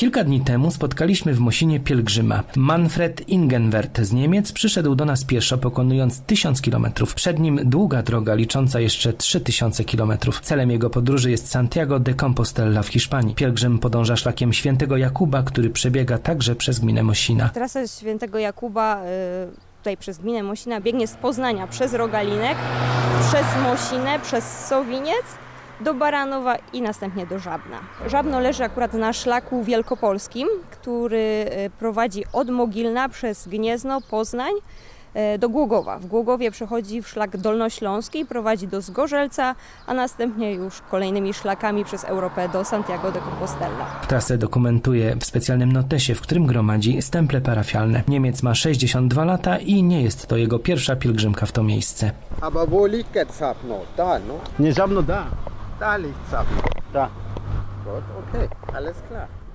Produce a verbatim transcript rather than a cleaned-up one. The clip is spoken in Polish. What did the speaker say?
Kilka dni temu spotkaliśmy w Mosinie pielgrzyma. Manfred Ingenwerth z Niemiec przyszedł do nas pieszo, pokonując tysiąc kilometrów. Przed nim długa droga licząca jeszcze trzy tysiące kilometrów. Celem jego podróży jest Santiago de Compostela w Hiszpanii. Pielgrzym podąża szlakiem świętego Jakuba, który przebiega także przez gminę Mosina. Trasa świętego Jakuba y, tutaj przez gminę Mosina biegnie z Poznania przez Rogalinek, przez Mosinę, przez Sowiniec do Baranowa i następnie do Żabna. Żabno leży akurat na szlaku wielkopolskim, który prowadzi od Mogilna przez Gniezno, Poznań do Głogowa. W Głogowie przechodzi w szlak dolnośląski, prowadzi do Zgorzelca, a następnie już kolejnymi szlakami przez Europę do Santiago de Compostela. Trasę dokumentuje w specjalnym notesie, w którym gromadzi stemple parafialne. Niemiec ma sześćdziesiąt dwa lata i nie jest to jego pierwsza pielgrzymka w to miejsce. Nie, Żabno da. Da liegt Sapno. Da. Gut, okay, alles klar.